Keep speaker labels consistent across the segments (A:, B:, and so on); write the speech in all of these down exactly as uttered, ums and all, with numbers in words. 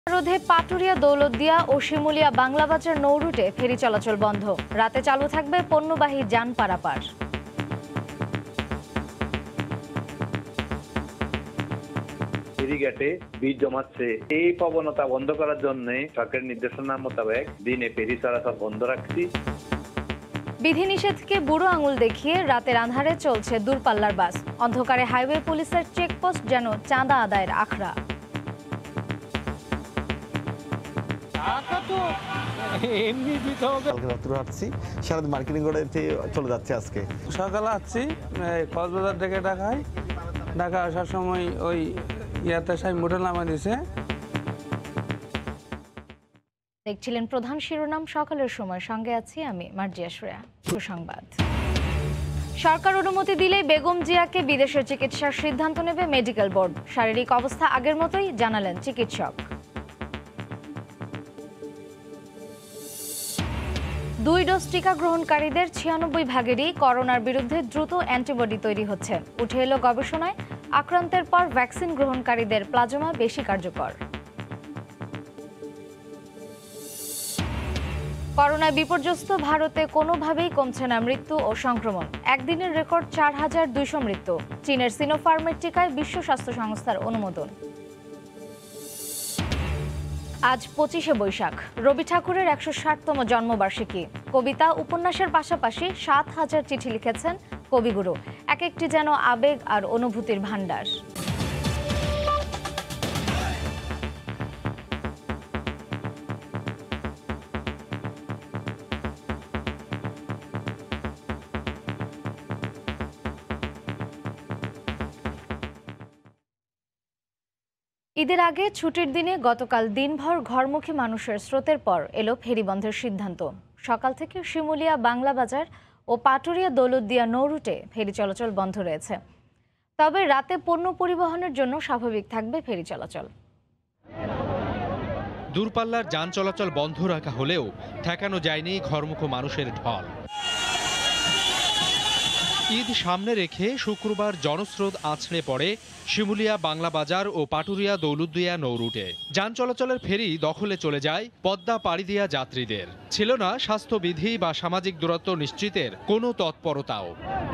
A: রোধে পাটুরিয়া দৌলতদিয়া ও শিমুলিয়া বাংলাবাজার নৌ রুটে ফেরি চলাচল বন্ধ। রাতে চালু থাকবে পণ্যবাহী যান পারাপার।
B: ফেরিঘাটে ভিড় জমাচ্ছে, এই প্রবণতা বন্ধ করার জন্য সরকারের নির্দেশনা মোতাবেক দিনে ফেরি চলাচল বন্ধ রাখছি।
A: বিধিনিষেধকে বুড়ো আঙুল দেখিয়ে রাতের আঁধারে চলছে দূরপাল্লার বাস। অন্ধকারে হাইওয়ে পুলিশের চেকপোস্ট যেন চাঁদা আদায়ের আখড়া।
C: সারাদিন মার্কেটিং করে চলে যাচ্ছে। আজকে
D: সকালে আসছি কক্সবাজার থেকে ঢাকায়, ঢাকা আসার সময় ওই ইয়াতে সাই মোটর নামা দিছে।
A: দেখছিলেন প্রধান শিরোনাম সকালের সময়, সঙ্গে আছি আমি মার্জিয়া শ্রেয়া। সুসংবাদ, সরকার অনুমতি দিলে বেগম জিয়াকে বিদেশে চিকিৎসার সিদ্ধান্ত নেবে মেডিকেল বোর্ড। শারীরিক অবস্থা আগের মতোই জানালেন চিকিৎসক। দুই ডোজ টিকা গ্রহণকারীদের ছিয়ানব্বই ভাগেরই করোনার বিরুদ্ধে দ্রুত অ্যান্টিবডি তৈরি হচ্ছে। উঠে এলো গবেষণায় আক্রান্তের পর ভ্যাকসিন গ্রহণকারীদের প্লাজমা বেশি কার্যকর। করোনায় বিপর্যস্ত ভারতে কোনোভাবেই কমছে না মৃত্যু ও সংক্রমণ। একদিনের রেকর্ড চার হাজার দুইশো মৃত্যু। চীনের সিনোফার্মের টিকায় বিশ্ব স্বাস্থ্য সংস্থার অনুমোদন। আজ পঁচিশে বৈশাখ, রবি ঠাকুরের একশো ষাটতম জন্মবার্ষিকী। কবিতা উপন্যাসের পাশাপাশি সাত হাজার চিঠি লিখেছেন কবিগুরু। এক একটি যেন আবেগ আর অনুভূতির ভাণ্ডার। ঈদের আগে ছুটির দিনে গতকাল দিনভর ঘরমুখী মানুষের স্রোতের পর এলো ফেরি বন্ধের সিদ্ধান্ত। সকাল থেকে শিমুলিয়া বাংলাবাজার ও পাটুরিয়া দৌলতদিয়া নৌ রুটে ফেরি চলাচল বন্ধ রয়েছে। তবে রাতে পণ্য পরিবহনের জন্য স্বাভাবিক থাকবে ফেরি চলাচল।
E: দূরপাল্লার যান চলাচল বন্ধ রাখা হলেও ঠেকানো যায়নি ঘরমুখী মানুষের ঢল। ঈদ সামনে রেখে শুক্রবার জনস্রোত আছড়ে পড়ে শিমুলিয়া বাংলাবাজার ও পাটুরিয়া দৌলতদিয়া নৌ রুটে। যান চলাচলের ফেরি দখলে চলে যায় পদ্মা পাড়ি দিয়া যাত্রীদের। ছিল না স্বাস্থ্যবিধি বা সামাজিক দূরত্ব নিশ্চিতের কোনো তৎপরতাও।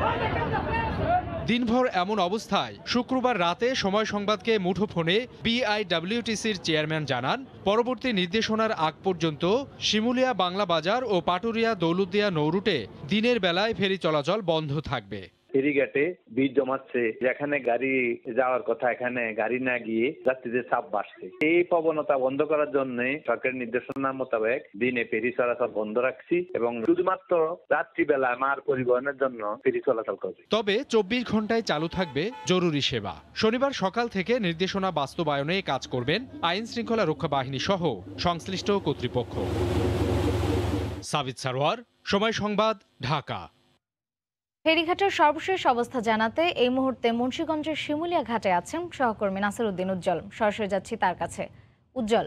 E: দিনভর এমন অবস্থায় শুক্রবার রাতে সময় সংবাদকে মুঠোফোনে বিআইডব্লিউটিসির চেয়ারম্যান জানান, পরবর্তী নির্দেশনার আগ পর্যন্ত শিমুলিয়া বাংলাবাজার ও পাটুরিয়া দৌলতদিয়া নৌ রুটে দিনের বেলায় ফেরি চলাচল বন্ধ থাকবে।
B: ফেরিঘাটে ভিড় জমাচ্ছে, যেখানে গাড়ি যাওয়ার কথা এখানে গাড়ি না গিয়ে যাত্রীদের চাপ বাড়ছে। এই প্রবণতা বন্ধ করার জন্য সরকারের নির্দেশনা মোতাবেক দিনে ফেরি চলাচল বন্ধ রাখছি এবং শুধুমাত্র রাত্রিবেলা মাল পরিবহনের জন্য ফেরি চলাচল করবে।
E: তবে চব্বিশ ঘন্টায় চালু থাকবে জরুরি সেবা। শনিবার সকাল থেকে নির্দেশনা বাস্তবায়নে কাজ করবেন আইন শৃঙ্খলা রক্ষা বাহিনী সহ সংশ্লিষ্ট কর্তৃপক্ষ। সাবিত সারোয়ার, সময় সংবাদ, ঢাকা।
A: ফেরিঘাটের সর্বশেষ অবস্থা জানাতে এই মুহূর্তে মুন্সিগঞ্জের শিমুলিয়া ঘাটে আছেন সহকর্মী নাসির উদ্দিন উজ্জ্বল। সরাসরি যাচ্ছি তার কাছে। উজ্জ্বল,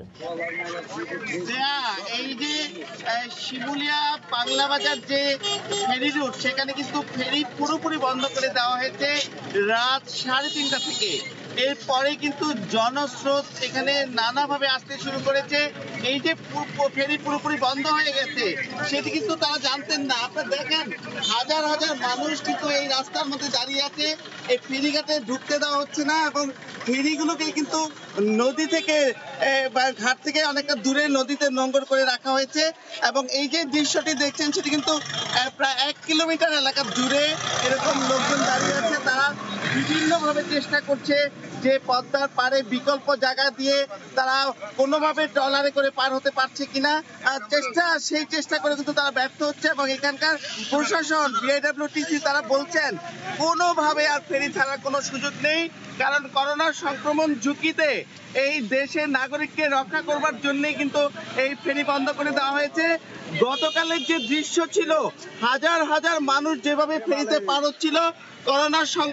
F: এই যে শিমুলিয়া বাংলাবাজার যে ফেরি রুট, সেখানে কিন্তু ফেরি পুরোপুরি বন্ধ করে দেওয়া হয়েছে রাত সাড়ে তিনটা থেকে। এরপরে কিন্তু জনস্রোত এখানে নানাভাবে আসতে শুরু করেছে। এই যে ফেরি পুরোপুরি বন্ধ হয়ে গেছে সেটি কিন্তু তারা জানতেন না। আপনারা দেখেন হাজার হাজার মানুষ কিন্তু এই রাস্তার মধ্যে দাঁড়িয়ে আছে। এই ফেরিঘাটে ঢুকতে দেওয়া হচ্ছে না এবং ফেরিগুলোকে কিন্তু নদী থেকে ঘাট থেকে অনেকটা দূরে নদীতে নোঙর করে রাখা হয়েছে এবং এই যে দৃশ্যটি দেখছেন সেটি কিন্তু প্রায় এক কিলোমিটার এলাকা জুড়ে এরকম লোকজন দাঁড়িয়ে আছে। তারা বিভিন্নভাবে চেষ্টা করছে যে পদ্মার পাড়ে বিকল্প জায়গা দিয়ে তারা কোনোভাবে ট্রলারে করে পার হতে পারছে কিনা চেষ্টা সেই চেষ্টা করে কিন্তু তারা ব্যর্থ হচ্ছে এবং এখানকার প্রশাসন বিআইডব্লিউটিসি তারা বলছেন কোনোভাবে আর ফেরি ছাড়ার কোনো সুযোগ নেই, কারণ করোনার সংক্রমণ ঝুঁকিতে এই দেশের নাগরিককে রক্ষা করবার জন্যই কিন্তু এই ফেরি বন্ধ করে দেওয়া হয়েছে। গতকালের যে দৃশ্য ছিল, হাজার হাজার মানুষ যেভাবে ফেরিতে পার হচ্ছিল, করোনার সংক্রমণের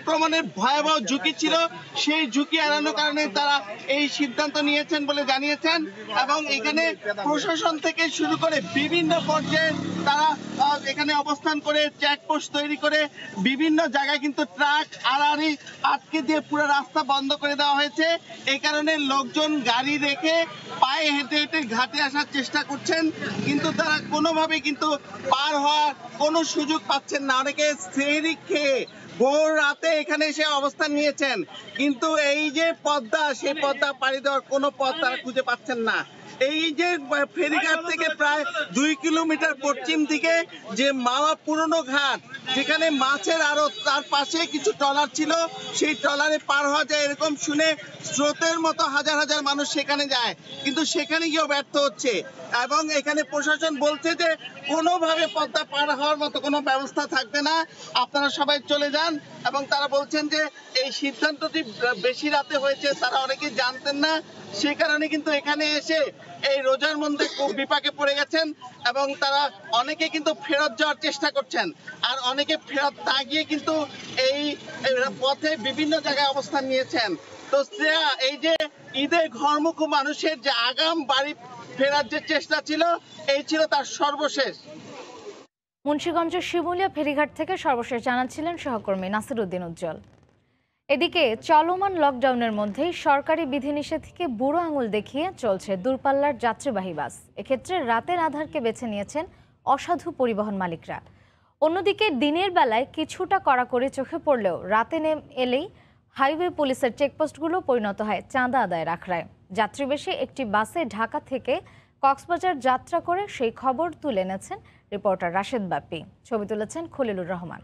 F: ভয়াবহ ঝুঁকি ছিল, সেই ঝুঁকি এড়ানোর কারণে তারা এই সিদ্ধান্ত নিয়েছেন বলে জানিয়েছেন। এবং এখানে প্রশাসন থেকে শুরু করে বিভিন্ন পর্যায়ে তারা আহ, এখানে অবস্থান করে চেকপোস্ট তৈরি করে বিভিন্ন জায়গায় কিন্তু ট্রাক আড়াআড়ি আটকে দিয়ে পুরো রাস্তা বন্ধ করে দেওয়া হয়েছে। এই কারণে লোকজন গাড়ি রেখে পায়ে হেঁটে হেঁটে ঘাটে আসার চেষ্টা করছেন, কিন্তু তারা কোনোভাবে কিন্তু পার হওয়ার কোনো সুযোগ পাচ্ছেন না। অনেকে সেহরি খেয়ে ভোর রাতে এখানে এসে অবস্থান নিয়েছেন, কিন্তু এই যে পদ্মা, সেই পদ্মা পাড়ি দেওয়ার কোনো পথ তারা খুঁজে পাচ্ছেন না। এই যে ফেরিঘাট থেকে প্রায় দুই কিলোমিটার পশ্চিম দিকে যে মাওয়া পুরনো ঘাট, যেখানে মাছের আড়ত, তার পাশে কিছু ট্রলার ছিল, সেই ট্রলারে পার হওয়া যায় এরকম শুনে স্রোতের মতো হাজার হাজার মানুষ সেখানে যায়, কিন্তু সেখানে গিয়েও ব্যর্থ হচ্ছে। এবং এখানে প্রশাসন বলছে যে কোনোভাবে পদ্মা পার হওয়ার মতো কোনো ব্যবস্থা থাকবে না, আপনারা সবাই চলে যান। এবং তারা বলছেন যে এই সিদ্ধান্তটি বেশি রাতে হয়েছে, তারা অনেকেই জানতেন না, সে কারণে কিন্তু এখানে এসে এই রোজার মধ্যে খুব বিপাকে পড়ে গেছেন এবং তারা অনেকে কিন্তু ফেরত যাওয়ার চেষ্টা করছেন, আর অনেকে ফেরত না গিয়ে কিন্তু এই পথে বিভিন্ন জায়গায় অবস্থান নিয়েছেন। তো শ্রেয়া, এই যে ঈদে ঘরমুখী মানুষের যে আগাম বাড়ি ফেরার যে চেষ্টা ছিল, এই ছিল তার সর্বশেষ।
A: মুন্সিগঞ্জের শিমুলিয়া ফেরিঘাট থেকে সর্বশেষ জানাচ্ছিলেন সহকর্মী নাসির উদ্দিন উজ্জ্বল। এদিকে চলমান লকডাউনের মধ্যেই সরকারি বিধিনিষেধকে বুড়ো আঙুল দেখিয়ে চলছে দূরপাল্লার যাত্রীবাহী বাস। এক্ষেত্রে রাতের আধারকে বেছে নিয়েছেন অসাধু পরিবহন মালিকরা। অন্যদিকে দিনের বেলায় কিছুটা কড়াকড়ি চোখে পড়লেও রাতে নেমে এলেই হাইওয়ে পুলিশের চেকপোস্টগুলো পরিণত হয় চাঁদা আদায়ের আখড়ায়। যাত্রীবেশী একটি বাসে ঢাকা থেকে কক্সবাজার যাত্রা করে সেই খবর তুলে এনেছেন রিপোর্টার রাশেদ বাপ্পি। ছবি তুলেছেন খলিলুর রহমান।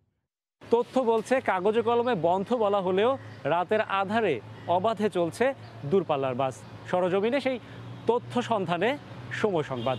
G: তথ্য বলছে কাগজে কলমে বন্ধ বলা হলেও রাতের আধারে অবাধে চলছে দূরপাল্লার বাস। সরজমিনে সেই তথ্য সন্ধানে সময় সংবাদ।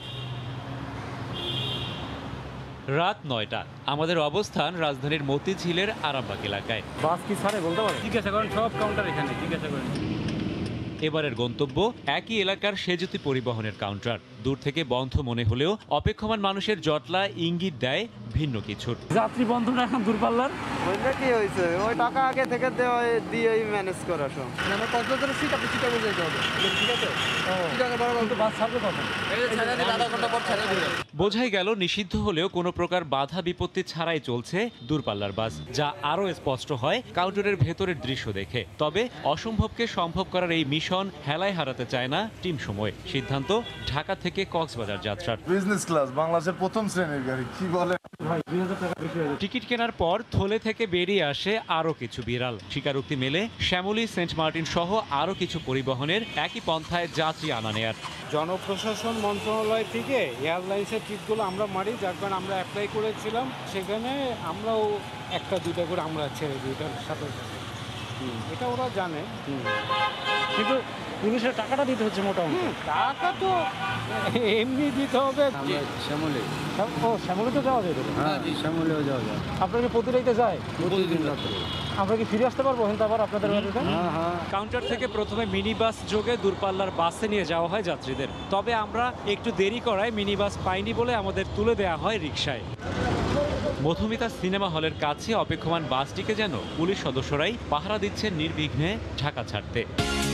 H: রাত নয়টা, আমাদের অবস্থান রাজধানীর মতিঝিলের আরামবাগ এলাকায়।
G: বাস কি ছাড়ে বলতে পারেন? জিজ্ঞাসা করেন, সব কাউন্টার এখানে জিজ্ঞাসা করেন।
H: এবারের গন্তব্য একই এলাকার সেজুতি পরিবহনের কাউন্টার। দূর থেকে বন্ধ মনে হলেও অপেক্ষমান মানুষের জটলা ইঙ্গিত দেয় ভিন্ন কিছুর।
G: যাত্রী বন্ধ না এখন দূরপাল্লার
I: ওইটা কি হয়েছে, ওই টাকা আগে থেকে দেওয়া দিয়ে ম্যানেজ করা সব।
D: আমার কক্সবাজারের সিট আপনি চিটা বলে যেতে হবে, ঠিক আছে? চিটাকে বড় বলতে বাস ছাড়বে কখন? আধা ঘন্টা পর ছেড়ে দিবে।
H: বোঝাই গেল নিষিদ্ধ হলেও কোনো প্রকার বাধা বিপত্তি ছাড়াই চলছে দূরপাল্লার বাস, যা আরও স্পষ্ট হয় কাউন্টারের ভেতরের দৃশ্য দেখে। তবে অসম্ভবকে সম্ভব করার এই মিশন হেলায় হারাতে চায় না টিম সময়। সিদ্ধান্ত ঢাকা থেকে কক্সবাজার যাত্রার।
J: বিজনেস ক্লাস, বাংলাদেশের প্রথম শ্রেণীর গাড়ি, কি বলে?
H: টিকিট কেনার পর থলে থেকে বেরিয়ে আসে আরও কিছু বিড়াল। স্বীকারোক্তি মেলে শ্যামলী, সেন্ট মার্টিন সহ আরও কিছু পরিবহনের একই পন্থায় যাত্রী আনা নেয়ার।
D: জনপ্রশাসন মন্ত্রণালয় থেকে এয়ারলাইন্সের টিকিটগুলো আমরা মারি, যার কারণে আমরা অ্যাপ্লাই করেছিলাম। সেখানে আমরাও একটা দুইটা করে আমরা ছেড়ে দিই এটার সাথে সাথে। এটা ওরা জানে, কিন্তু পুলিশের টাকাটা দিতে হচ্ছে মোটামুটি। টাকা তো এমনি দিতে হবে।
I: শ্যামলী,
D: ও শ্যামলীতে যাওয়া যায়?
I: হ্যাঁ শ্যামলীও যাওয়া যায়।
D: আপনাকে প্রতিরাইতে যায়?
I: প্রতিদিন রাত্রে।
D: আমরা কি ফিরে আসতে পারবো কিন্তু আবার আপনাদের বাড়িতে?
I: হ্যাঁ হ্যাঁ।
H: কাউন্টার থেকে প্রথমে মিনি বাস যোগে দূরপাল্লার বাসে নিয়ে যাওয়া হয় যাত্রীদের। তবে আমরা একটু দেরি করায় মিনি বাস পাইনি বলে আমাদের তুলে দেওয়া হয় রিকশায়। মধুমিতা সিনেমা হলের কাছে অপেক্ষমান বাসটিকে যেন পুলিশ সদস্যরাই পাহারা দিচ্ছেন নির্বিঘ্নে ঢাকা ছাড়তে।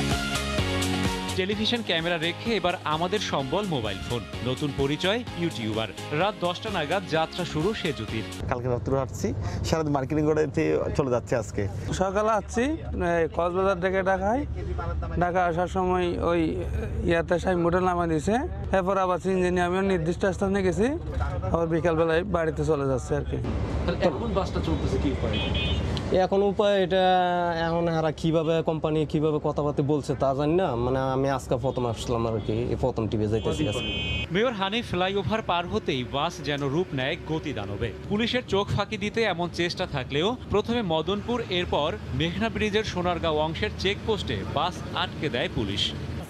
H: টেলিভিশন ক্যামেরা রেখে এবার আমাদের সম্বল মোবাইল ফোন। নতুন পরিচয় ইউটিউবার। রাত দশটা নাগাদ যাত্রা শুরু সেজুতির।
C: কালকে রাত্রে হাঁটছি, সারাদিন মার্কেটিং করে চলে যাচ্ছে আজকে।
D: সকালে আসছি কক্সবাজার থেকে ঢাকায়, ঢাকা আসার সময় ওই ইয়াতে সাই মোটর নামা দিয়েছে, এরপর আবার ইঞ্জিনিয়ার আমিও নির্দিষ্ট স্থানে গেছি, আবার বিকালবেলায় বাড়িতে চলে যাচ্ছে আর কি।
G: এখন বাসটা চলতেছে কি করে?
I: এখন উপায় এটা, এখন এরা কিভাবে কোম্পানি কিভাবে কথাবার্তা বলছে তা জানি না, মানে আমি আজকে প্রথম আসলাম আর কি, প্রথম টিভি যাইতেছি।
H: মেয়র হানিফ ফ্লাইওভার পার হতেই বাস যেন রূপ নেয় গতি দানবে। পুলিশের চোখ ফাঁকি দিতে এমন চেষ্টা থাকলেও প্রথমে মদনপুর, এরপর মেঘনা ব্রিজের সোনারগাঁও অংশের চেকপোস্টে বাস আটকে দেয় পুলিশ।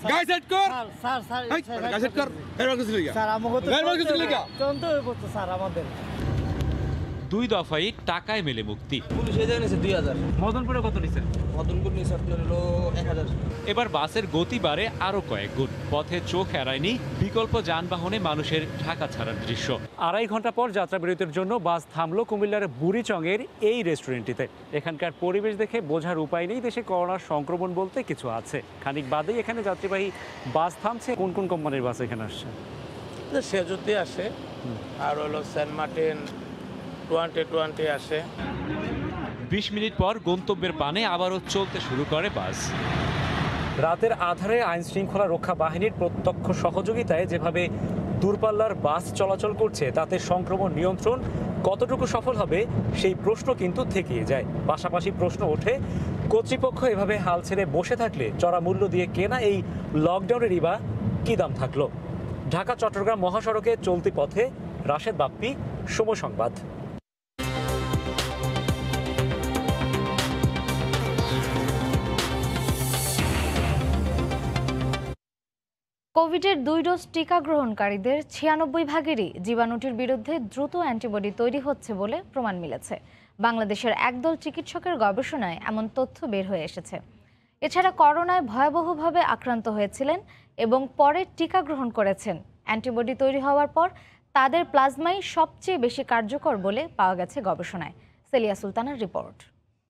H: দুই দফায় টাকায় মেলে মুক্তি।
I: পুলিশ এই জানিয়েছে দুই হাজার।
H: মদনপুরে কত নিছেন?
I: মদনপুর নিয়েছে আপনার হলো এক হাজার।
H: এবার বাসের গতি বাড়ে আরো কয়েক গুণ। পথে চোখ এড়ায়নি বিকল্প যানবাহনে মানুষের ঢাকা ছাড়ার দৃশ্য।
G: আড়াই ঘন্টা পর যাত্রা বিরতির জন্য বাস থামলো কুমিল্লার বুড়িচংয়ের এই রেস্টুরেন্টটিতে। এখানকার পরিবেশ দেখে বোঝার উপায় নেই দেশে করোনার সংক্রমণ বলতে কিছু আছে। খানিক বাদেই এখানে যাত্রীবাহী বাস থামছে। কোন কোন কোম্পানির বাস এখানে আসছে?
K: সেজুতি আসে, আর হলো সেন্ট মার্টিন টোয়েন্টি টোয়েন্টি আসে।
H: বিশ মিনিট পর গন্তব্যের পানে আবারও চলতে শুরু করে বাস।
G: রাতের আধারে আইন শৃঙ্খলা রক্ষা বাহিনীর প্রত্যক্ষ সহযোগিতায় যেভাবে দূরপাল্লার বাস চলাচল করছে তাতে সংক্রমণ নিয়ন্ত্রণ কতটুকু সফল হবে সেই প্রশ্ন কিন্তু থেকেই যায়। পাশাপাশি প্রশ্ন ওঠে, কর্তৃপক্ষ এভাবে হাল ছেড়ে বসে থাকলে চড়া মূল্য দিয়ে কেনা এই লকডাউনেরই বা কী দাম থাকলো? ঢাকা চট্টগ্রাম মহাসড়কে চলতি পথে রাশেদ বাপ্পি, সময় সংবাদ।
A: কোভিডের দুই ডোজ টিকা গ্রহণকারীদের ছিয়ানব্বই ভাগেরই জীবাণুটির বিরুদ্ধে দ্রুত অ্যান্টিবডি তৈরি হচ্ছে বলে প্রমাণ মিলেছে। বাংলাদেশের একদল চিকিৎসকের গবেষণায় এমন তথ্য বের হয়ে এসেছে। এছাড়া করোনায় ভয়াবহভাবে আক্রান্ত হয়েছিলেন এবং পরে টিকা গ্রহণ করেছেন। অ্যান্টিবডি তৈরি হওয়ার পর তাদের প্লাজমাই সবচেয়ে বেশি কার্যকর বলে পাওয়া গেছে গবেষণায়। সেলিয়া সুলতানার রিপোর্ট।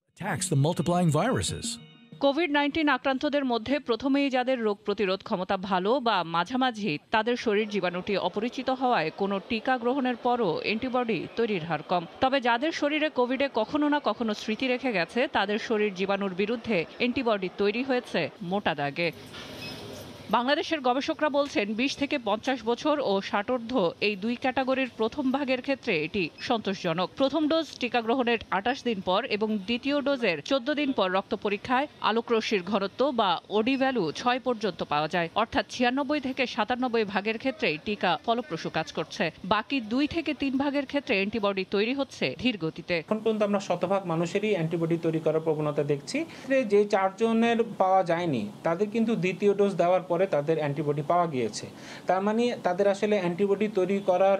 L: কোভিড নাইন্টিন আক্রান্তদের মধ্যে প্রথমেই যাদের রোগ প্রতিরোধ ক্ষমতা ভালো বা মাঝামাঝি তাদের শরীর জীবাণুটি অপরিচিত হওয়ায় কোনো টিকা গ্রহণের পরও অ্যান্টিবডি তৈরির হার কম। তবে যাদের শরীরে কোভিডে কখনো না কখনো স্মৃতি রেখে গেছে তাদের শরীর জীবাণুর বিরুদ্ধে অ্যান্টিবডি তৈরি হয়েছে মোটা দাগে। বাংলাদেশের গবেষকরা বলছেন বিশ থেকে পঞ্চাশ বছর ও ষাটোর্ধ্ব এই দুই ক্যাটাগরির প্রথম ভাগের ক্ষেত্রে এটি সন্তোষজনক। প্রথম ডোজ টিকা গ্রহণের আটাশ দিন পর এবং দ্বিতীয় ডোজের চোদ্দ দিন পর রক্ত পরীক্ষায় আলোকরশ্মির ঘনত্ব বা ওডি ভ্যালু ছয় পর্যন্ত পাওয়া যায়। অর্থাৎ ছিয়ানব্বই থেকে সাতানব্বই ভাগের ক্ষেত্রেই টিকা ফলপ্রসূ কাজ করছে। বাকি দুই থেকে তিন ভাগের ক্ষেত্রে অ্যান্টিবডি তৈরি হচ্ছে ধীর গতিতে।
M: এখন পর্যন্ত আমরা শতভাগ মানুষেরই অ্যান্টিবডি তৈরি করার প্রবণতা দেখছি। যে চারজনের পাওয়া যায়নি তাদের কিন্তু দ্বিতীয় ডোজ দেওয়ার পরে তাদের অ্যান্টিবডি পাওয়া গিয়েছে। তার মানে তাদের আসলে অ্যান্টিবডি তৈরি করার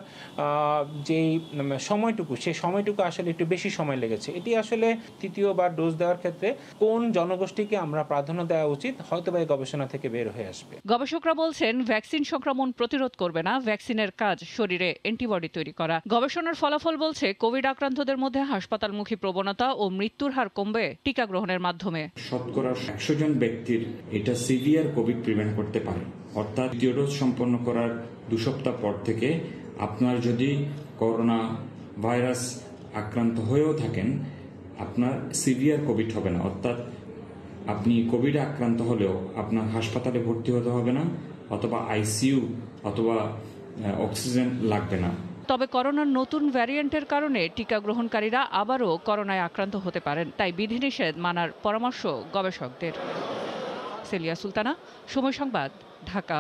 M: যেই সময়টুকু সেই সময়টুকু আসলে একটু বেশি সময় লেগেছে। এটি আসলে তৃতীয়বার ডোজ দেওয়ার ক্ষেত্রে কোন জনগোষ্ঠীকে আমরা প্রাধান্য দেওয়া উচিত হয়তো বা এই গবেষণা থেকে বের হয়ে আসবে।
L: গবেষকরা বলছেন ভ্যাকসিন সংক্রমণ প্রতিরোধ করবে না, ভ্যাকসিনের কাজ শরীরে অ্যান্টিবডি তৈরি করা। গবেষণার ফলাফল বলছে কোভিড আক্রান্তদের মধ্যে হাসপাতালমুখী প্রবণতা ও মৃত্যুর হার কমবে টিকা গ্রহণের মাধ্যমে।
N: শতকরা একশো জন ব্যক্তির এটা সিভিয়ার কোভিড প্রিভেন্ট করতে পারে। অর্থাৎ দ্বিতীয় ডোজ সম্পন্ন করার দু সপ্তাহ পর থেকে আপনার যদি করোনা ভাইরাস আক্রান্ত হয়েও থাকেন আপনার সিভিয়ার কোভিড হবে না। অর্থাৎ আপনি কোভিডে আক্রান্ত হলেও আপনার হাসপাতালে ভর্তি হতে হবে না, অথবা আইসিইউ অথবা অক্সিজেন লাগবে না।
L: তবে করোনার নতুন ভ্যারিয়েন্টের কারণে টিকা গ্রহণকারীরা আবারও করোনায় আক্রান্ত হতে পারেন, তাই বিধিনিষেধ মানার পরামর্শ গবেষকদের। সেলিয়া সুলতানা, সময় সংবাদ, ঢাকা।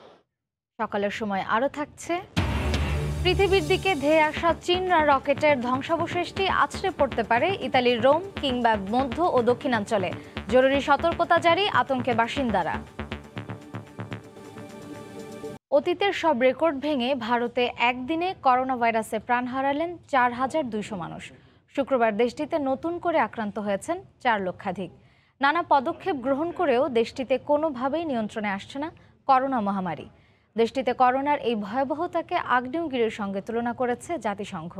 A: সকালের সময় আরও থাকছে, পৃথিবীর দিকে ধেয়ে আসা চীন রকেটের ধ্বংসাবশেষটি আছড়ে পড়তে পারে ইতালির রোম কিংবা মধ্য ও দক্ষিণাঞ্চলে। জরুরি সতর্কতা জারি, আতঙ্কে বাসিন্দারা। অতীতের সব রেকর্ড ভেঙে ভারতে একদিনে করোনা ভাইরাসে প্রাণ হারালেন চার হাজার দুইশো মানুষ। শুক্রবার দেশটিতে নতুন করে আক্রান্ত হয়েছেন চার লক্ষাধিক। নানা পদক্ষেপ গ্রহণ করেও দেশটিতে কোনোভাবেই নিয়ন্ত্রণে আসছে না করোনা মহামারী। দেশটিতে করোনার এই ভয়াবহতাকে আগ্নেয়গিরির সঙ্গে তুলনা করেছে জাতিসংঘ।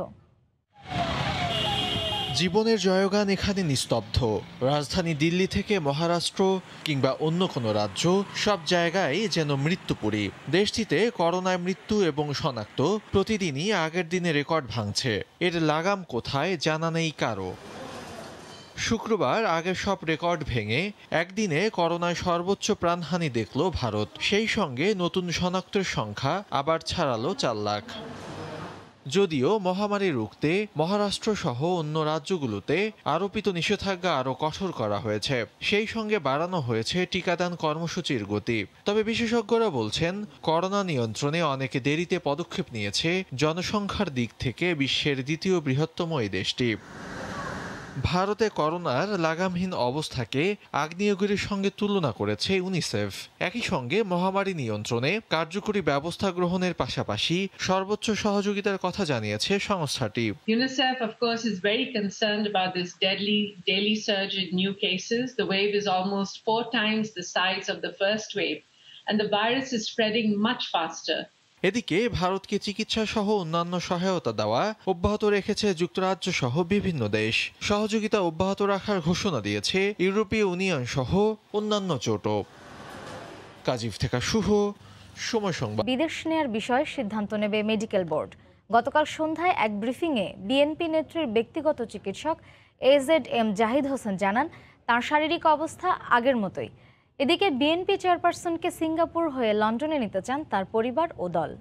O: জীবনের জয়গান এখানে নিস্তব্ধ। রাজধানী দিল্লি থেকে মহারাষ্ট্র কিংবা অন্য কোনো রাজ্য, সব জায়গায় যেন মৃত্যুপুরী। দেশটিতে করোনায় মৃত্যু এবং শনাক্ত প্রতিদিনই আগের দিনে রেকর্ড ভাঙছে। এর লাগাম কোথায় জানা নেই কারো। শুক্রবার আগের সব রেকর্ড ভেঙে একদিনে করোনায় সর্বোচ্চ প্রাণহানি দেখল ভারত। সেই সঙ্গে নতুন শনাক্তের সংখ্যা আবার ছাড়ালো চার লাখ। যদিও মহামারী রুখতে মহারাষ্ট্র সহ অন্য রাজ্যগুলোতে আরোপিত নিষেধাজ্ঞা আরও কঠোর করা হয়েছে, সেই সঙ্গে বাড়ানো হয়েছে টিকাদান কর্মসূচির গতি। তবে বিশেষজ্ঞরা বলছেন করোনা নিয়ন্ত্রণে অনেকে দেরিতে পদক্ষেপ নিয়েছে। জনসংখ্যার দিক থেকে বিশ্বের দ্বিতীয় বৃহত্তম এই দেশটি। ভারতে করোনার লাগামহীন অবস্থাকে আগ্নেয়গিরির সঙ্গে তুলনা করেছে ইউনিসেফ। একই সঙ্গে মহামারী নিয়ন্ত্রণে কার্যকরী ব্যবস্থা গ্রহণের পাশাপাশি সর্বোচ্চ সহযোগিতার কথা জানিয়েছে সংস্থাটি।
P: UNICEF of course is very concerned about this deadly daily surge in new cases. The wave is almost four times the size of the first wave. and the virus is spreading much faster.
O: এদিকে ভারতকে চিকিৎসা সহ অন্যান্য সহায়তা দেওয়া অব্যাহত রেখেছে যুক্তরাজ্য সহ বিভিন্ন দেশ। সহযোগিতা অব্যাহত রাখার ঘোষণা দিয়েছে ইউরোপীয় ইউনিয়ন সহ অন্যান্য জোটও। কাজিফ থেকে শুভ, সময় সংবাদ।
A: বিদেশ নেয়ার বিষয়ে সিদ্ধান্ত নেবে মেডিকেল বোর্ড। গতকাল সন্ধ্যায় এক ব্রিফিংয়ে বিএনপি নেত্রীর ব্যক্তিগত চিকিৎসক এজেড এম জাহিদ হোসেন জানান তার শারীরিক অবস্থা আগের মতোই। এদিকে বিএনপি চেয়ারপারসনকে সিঙ্গাপুর হয়ে লন্ডনে নিতে চান তার পরিবার ও দল।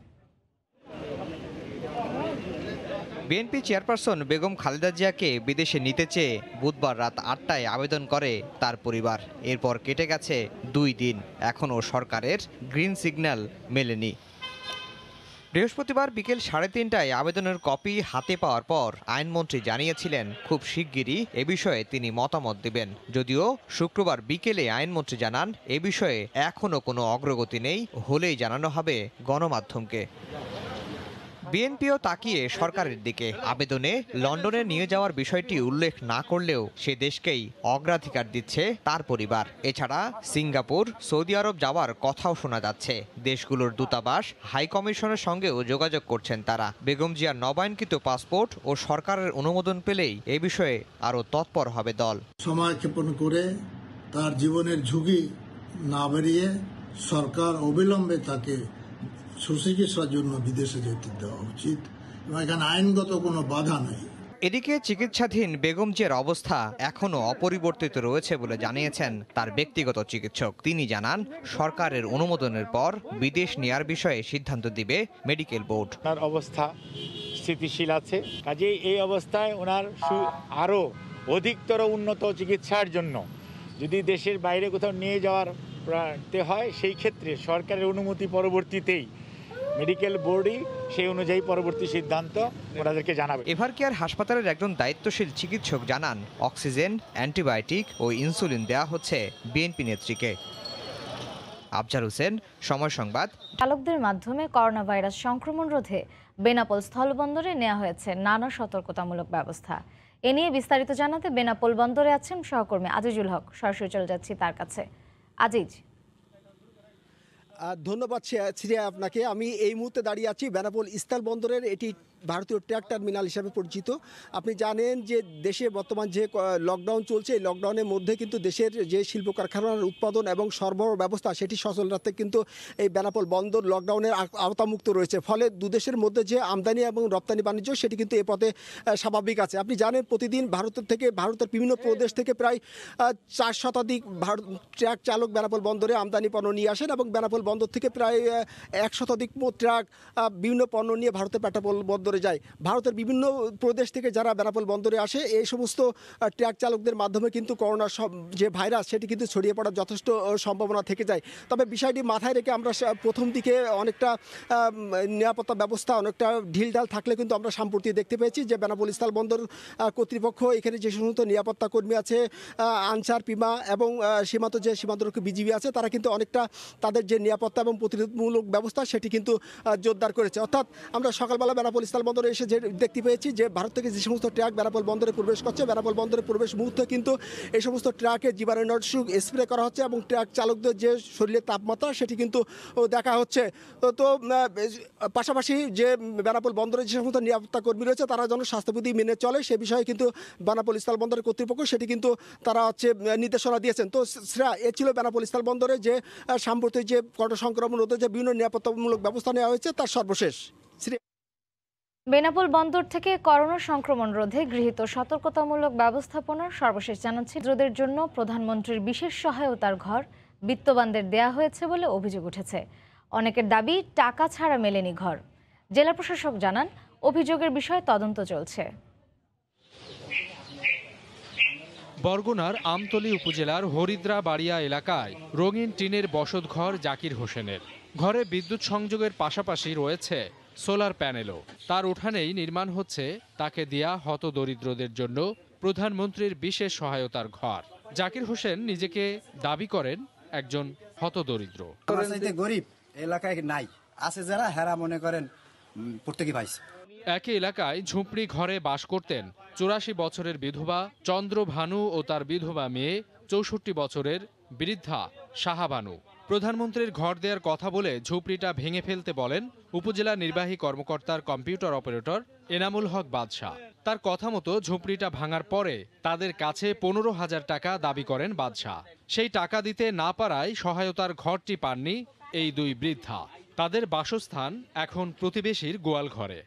Q: বিএনপি চেয়ারপারসন বেগম খালেদা জিয়াকে বিদেশে নিতে চেয়ে বুধবার রাত আটটায় আবেদন করে তার পরিবার। এরপর কেটে গেছে দুই দিন, এখনও সরকারের গ্রিন সিগন্যাল মেলেনি। বৃহস্পতিবার বিকেল সাড়ে তিনটায় আবেদনের কপি হাতে পাওয়ার পর আইনমন্ত্রী জানিয়েছিলেন খুব শিগগিরই এ বিষয়ে তিনি মতামত দেবেন। যদিও শুক্রবার বিকেলে আইনমন্ত্রী জানান এ বিষয়ে এখনও কোনো অগ্রগতি নেই, হলেই জানানো হবে গণমাধ্যমকে। বিএনপিও তাকিয়ে সরকারের দিকে। আবেদনে লন্ডনে নিয়ে যাওয়ার বিষয়টি উল্লেখ না করলেও সে দেশকেই অগ্রাধিকার দিচ্ছে তার পরিবার। এছাড়া সিঙ্গাপুর, সৌদি আরব যাওয়ার কথাও শোনা যাচ্ছে। দেশগুলোর দূতাবাস, হাই কমিশনের সঙ্গেও যোগাযোগ করছেন তারা। বেগম জিয়ার নবায়নকৃত পাসপোর্ট ও সরকারের অনুমোদন পেলেই এ বিষয়ে আরও তৎপর হবে দল।
R: সময় ক্ষেপণ করে তার জীবনের ঝুঁকি না বেরিয়ে সরকার অবিলম্বে তাকে সুচিকিৎসার জন্য বিদেশে যেতে দেওয়া উচিত এবং এখানে আইনগত কোনো বাধা নেই।
Q: এদিকে চিকিৎসাধীন বেগম জিয়ার অবস্থা এখনও অপরিবর্তিত রয়েছে বলে জানিয়েছেন তার ব্যক্তিগত চিকিৎসক। তিনি জানান সরকারের অনুমোদনের পর বিদেশ নেয়ার বিষয়ে সিদ্ধান্ত দিবে মেডিকেল বোর্ড।
S: তার অবস্থা স্থিতিশীল আছে, কাজেই এই অবস্থায় ওনার আরও অধিকতর উন্নত চিকিৎসার জন্য যদি দেশের বাইরে কোথাও নিয়ে যাওয়ার হয় সেই ক্ষেত্রে সরকারের অনুমতি পরবর্তীতেই মেডিকেল বোর্ডই সেই অনুযায়ী পরবর্তী সিদ্ধান্ত ওনাদেরকে জানাবে।
Q: এভার কেয়ার হাসপাতালের একজন দায়িত্বশীল চিকিৎসক জানান অক্সিজেন, অ্যান্টিবায়োটিক ও ইনসুলিন দেয়া হচ্ছে বিএনপি নেত্রীকে। আফজার হোসেন, সময় সংবাদ।
A: চালকদের মাধ্যমে করোনা ভাইরাস সংক্রমণ রোধে বেনাপোল স্থলবন্দরে নেওয়া হয়েছে নানা সতর্কতামূলক ব্যবস্থা। এ নিয়ে বিস্তারিত জানাতে বেনাপোল বন্দরে আছেন সহকর্মী আজিজুল হক। সরাসরি চলে যাচ্ছি তার কাছে। আজিজ,
T: ধন্যবাদ শ্রেয়া আপনাকে। আমি এই মুহূর্তে দাঁড়িয়ে আছি বেনাপোল স্থল বন্দরের। এটি ভারতীয় ট্রাক টার্মিনাল হিসাবে পরিচিত। আপনি জানেন যে দেশে বর্তমান যে লকডাউন চলছে, এই লকডাউনের মধ্যে কিন্তু দেশের যে শিল্প কারখানার উৎপাদন এবং সরবরাহ ব্যবস্থা সেটি সচল রাখতে কিন্তু এই বেনাপোল বন্দর লকডাউনের আওতামুক্ত রয়েছে। ফলে দুদেশের মধ্যে যে আমদানি এবং রপ্তানি বাণিজ্য সেটি কিন্তু এ পথে স্বাভাবিক আছে। আপনি জানেন প্রতিদিন ভারতের থেকে ভারতের বিভিন্ন প্রদেশ থেকে প্রায় চার শতাধিক ভারত ট্রাক চালক বেনাপোল বন্দরে আমদানি পণ্য নিয়ে আসেন এবং বেনাপোল বন্দর থেকে প্রায় এক শতাধিক ট্রাক বিভিন্ন পণ্য নিয়ে ভারতের বেনাপোল বন্দর যায়। ভারতের বিভিন্ন প্রদেশ থেকে যারা বেনাপোল বন্দরে আসে এই সমস্ত ট্রাক চালকদের মাধ্যমে কিন্তু করোনা যে ভাইরাস সেটি কিন্তু ছড়িয়ে পড়ার যথেষ্ট সম্ভাবনা থেকে যায়। তবে বিষয়টি মাথায় রেখে আমরা প্রথম দিকে অনেকটা নিরাপত্তা ব্যবস্থা অনেকটা ঢিলঢাল থাকলে কিন্তু আমরা সম্প্রতি দেখতে পেয়েছি যে বেনাপোল স্থল বন্দর কর্তৃপক্ষ এখানে যে সমস্ত নিরাপত্তা কর্মী আছে, আনসার, পিমা এবং সীমান্ত যে সীমান্তরক্ষী বিজিবি আছে তারা কিন্তু অনেকটা তাদের যে নিরাপত্তা এবং প্রতিরোধমূলক ব্যবস্থা সেটি কিন্তু জোরদার করেছে। অর্থাৎ আমরা সকালবেলা বেনাপোল স্থল বন্দরে এসে যে দেখতে পেয়েছি যে ভারত থেকে যে সমস্ত ট্রাক বেনাপোল বন্দরে প্রবেশ করছে, বেনাপোল বন্দরে প্রবেশ মুহূর্তে কিন্তু এই সমস্ত ট্রাকে জীবাণুনাশক স্প্রে করা হচ্ছে এবং ট্রাক চালকদের যে শরীরের তাপমাত্রা সেটি কিন্তু দেখা হচ্ছে। তো পাশাপাশি যে বেনাপোল বন্দরে যে সমস্ত নিরাপত্তা কর্মী রয়েছে তারা যেন স্বাস্থ্যবিধি মেনে চলে সে বিষয়ে কিন্তু বেনাপোল স্থল বন্দরের কর্তৃপক্ষ সেটি কিন্তু তারা হচ্ছে নির্দেশনা দিয়েছেন। তো শ্রেয়া, এ ছিল বেনাপোল স্থল বন্দরে যে সাম্প্রতিক যে করোনা সংক্রমণ রোধে যে বিভিন্ন নিরাপত্তামূলক ব্যবস্থা নেওয়া হয়েছে তার সর্বশেষ।
A: বেনাপোল বন্দর থেকে করোনা সংক্রমণ রোধে গৃহীত সতর্কতামূলক ব্যবস্থাপনার সর্বশেষ জানাচ্ছি। দরিদ্রদের জন্য প্রধানমন্ত্রীর বিশেষ সহায়তার ঘর বিত্তবানদের দেয়া হয়েছে বলে অভিযোগ উঠেছে। অনেকের দাবি টাকা ছাড়া মেলেনি ঘর। জেলা প্রশাসক জানান অভিযোগের বিষয়ে তদন্ত চলছে।
E: বরগুনার আমতলী উপজেলার হরিদ্রা বাড়িয়া এলাকায় রঙিন টিনের বসতঘর জাকির হোসেনের। ঘরে বিদ্যুৎ সংযোগের পাশাপাশি রয়েছে সোলার প্যানেলও। তার উঠানেই নির্মাণ হচ্ছে তাকে দেয়া হতদরিদ্রদের জন্য প্রধানমন্ত্রীর বিশেষ সহায়তার ঘর। জাকির হোসেন নিজেকে দাবি করেন একজন হতদরিদ্র।
U: গরিব এলাকায় নাই আছে যারা হেরা মনে করেন প্রত্যেকই পাইছে।
E: একই এলাকায় ঝুপড়ি ঘরে বাস করতেন চুরাশি বছরের বিধবা চন্দ্রভানু ও তার বিধবা মেয়ে চৌষট্টি বছরের বৃদ্ধা শাহাবানু। প্রধানমন্ত্রীর ঘর দেওয়ার কথা বলে ঝুপড়িটা ভেঙে ফেলতে বলেন উপজেলা নির্বাহী কর্মকর্তার কম্পিউটার অপারেটর এনামুল হক বাদশা। তার কথা মতো ঝুপড়িটা ভাঙার পরে তাদের কাছে পনেরো হাজার টাকা দাবি করেন বাদশা। সেই টাকা দিতে না পারায় সহায়তার ঘরটি পাননি এই দুই বৃদ্ধা। তাদের বাসস্থান এখন প্রতিবেশীর গোয়াল ঘরে।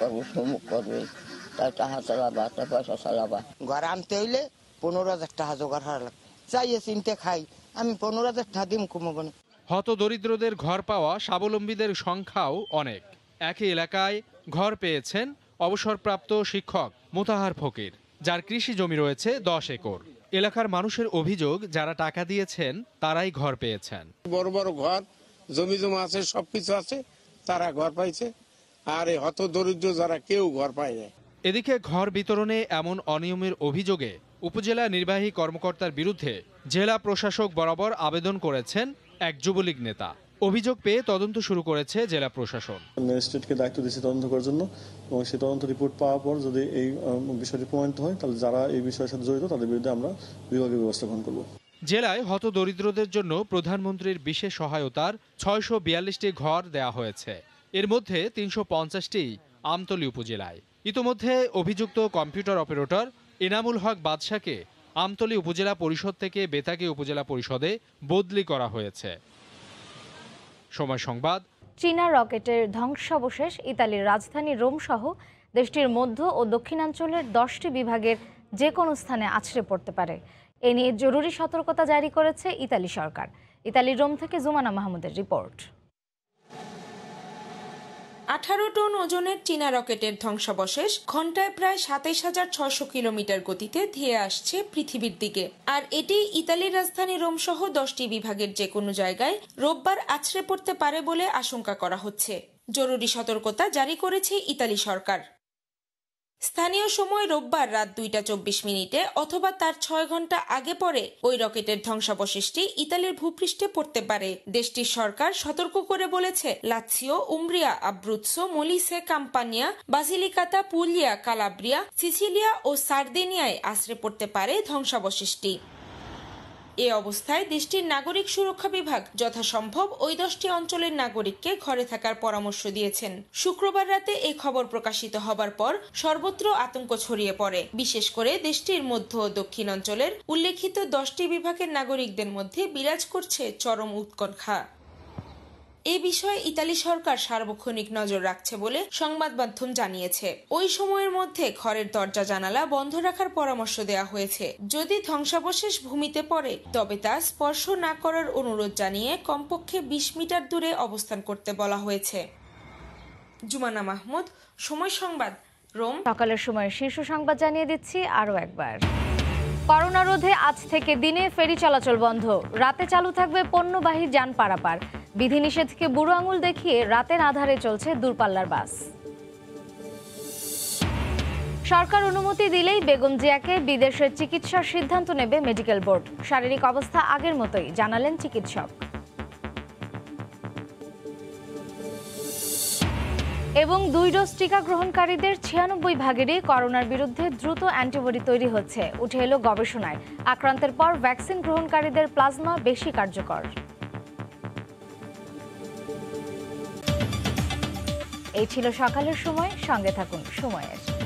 B: ঘর আনতে হইলে পনেরো হাজার টাকা জোগাড় হওয়া লাগবে। চাইয়ে চিনতে খাই, আমি পনেরো হাজার টাকা দিম কমবন।
E: হত দরিদ্রদের ঘর পাওয়া স্বাবলম্বীদের সংখ্যাও অনেক। একই এলাকায় ঘর পেয়েছেন অবসরপ্রাপ্ত শিক্ষক মোতাহার ফকির, যার কৃষি জমি রয়েছে দশ একর। এলাকার মানুষের অভিযোগ, যারা টাকা দিয়েছেন তারাই ঘর পেয়েছেন।
V: বড় বড় ঘর, জমি জমা আছে, সবকিছু আছে, তারা ঘর পাইছে, আর এই হত দরিদ্র যারা কেউ ঘর পায় না।
E: এদিকে ঘর বিতরণে এমন অনিয়মের অভিযোগে উপজেলা নির্বাহী কর্মকর্তার বিরুদ্ধে জেলা প্রশাসক বরাবর আবেদন করেছেন এক যুবলীগ নেতা। অভিযোগ পেয়ে তদন্ত শুরু করেছে জেলা প্রশাসন।
W: ম্যাজিস্ট্রেটকে দায়িত্ব দিয়েছে তদন্ত করার জন্য, এবং সেই তদন্ত রিপোর্ট পাওয়ার পর যদি এই বিষয়টি প্রমাণিত হয়, তাহলে যারা এই বিষয়ের সাথে জড়িত তাদের বিরুদ্ধে আমরা বিভাগীয় ব্যবস্থা গ্রহণ করব।
E: জেলায় হত দরিদ্রদের জন্য প্রধানমন্ত্রীর বিশেষ সহায়তার ছয়শো বিয়াল্লিশটি ঘর দেয়া হয়েছে। এর মধ্যে তিনশো পঞ্চাশটি আমতলী উপজেলায়। ইতোমধ্যে অভিযুক্ত কম্পিউটার অপারেটর এনামুল হক বাদশাকে আমতলী উপজেলা পরিষদ থেকে বেতাগী উপজেলা পরিষদে বদলি করা হয়েছে। সময় সংবাদ।
A: চীনা রকেটের ধ্বংসাবশেষ ইতালির রাজধানী রোম সহ দেশটির মধ্য ও দক্ষিণাঞ্চলের দশটি বিভাগের যে কোনো স্থানে আছড়ে পড়তে পারে। এ নিয়ে জরুরি সতর্কতা জারি করেছে ইতালি সরকার। ইতালির রোম থেকে জুমানা মাহমুদের রিপোর্ট।
X: আঠারো টন ওজনের চীনা রকেটের ধ্বংসাবশেষ ঘন্টায় প্রায় সাতাইশ হাজার ছয়শো কিলোমিটার গতিতে ধেয়ে আসছে পৃথিবীর দিকে। আর এটি ইতালির রাজধানী রোম সহ দশটি বিভাগের যে কোনো জায়গায় রোববার আছড়ে পড়তে পারে বলে আশঙ্কা করা হচ্ছে। জরুরি সতর্কতা জারি করেছে ইতালি সরকার। স্থানীয় সময় রোববার রাত দুইটা চব্বিশ মিনিটে অথবা তার ছয় ঘন্টা আগে পরে ওই রকেটের ধ্বংসাবশেষটি ইতালির ভূপৃষ্ঠে পড়তে পারে। দেশটির সরকার সতর্ক করে বলেছে, Lazio, Umbria, Abruzzo, Molise, Campania, Basilicata, Puglia, Calabria, Sicilia ও সার্দিনিয়ায় আশ্রে পড়তে পারে ধ্বংসাবশেষটি। এ অবস্থায় দেশটির নাগরিক সুরক্ষা বিভাগ যথাসম্ভব ওই দশটি অঞ্চলের নাগরিককে ঘরে থাকার পরামর্শ দিয়েছেন। শুক্রবার রাতে এই খবর প্রকাশিত হবার পর সর্বত্র আতঙ্ক ছড়িয়ে পড়ে। বিশেষ করে দেশটির মধ্য ও দক্ষিণ অঞ্চলের উল্লেখিত দশটি বিভাগের নাগরিকদের মধ্যে বিরাজ করছে চরম উৎকণ্ঠা। এ বিষয়ে ইতালি সরকার সার্বক্ষণিক নজর রাখছে বলে সংবাদ মাধ্যম জানিয়েছে। ওই সময়ের মধ্যে ঘরের দরজা জানালা বন্ধ রাখার পরামর্শ দেওয়া হয়েছে। যদি ধ্বংসাবশেষ ভূমিতে পড়ে তবে তা স্পর্শ না করার অনুরোধ জানিয়ে কমপক্ষে বিশ মিটার দূরে অবস্থান করতে বলা হয়েছে। জুমানা মাহমুদ, সময় সংবাদ, রোম।
A: সকালের সময় শীর্ষ সংবাদ জানিয়ে দিচ্ছি আরও একবার। করোনা রোধে আজ থেকে দিনে ফেরি চলাচল বন্ধ। রাতে চালু থাকবে পণ্যবাহী যান পারাপার। বিধিনিষেধকে বুড়ো আঙুল দেখিয়ে রাতের আধারে চলছে দূরপাল্লার বাস। সরকার অনুমতি দিলেই বেগম জিয়াকে বিদেশে চিকিৎসার সিদ্ধান্ত নেবে মেডিকেল বোর্ড। শারীরিক অবস্থা আগের মতোই, জানালেন চিকিৎসক। এবং দুই ডোজ টিকা গ্রহণকারীদের ছিয়ানব্বই ভাগেরই করোনার বিরুদ্ধে দ্রুত অ্যান্টিবডি তৈরি হচ্ছে, উঠে এলো গবেষণায়। আক্রান্তের পর ভ্যাকসিন গ্রহণকারীদের প্লাজমা বেশি কার্যকর। এই ছিল সকালের সময়, সঙ্গে থাকুন সময়ের।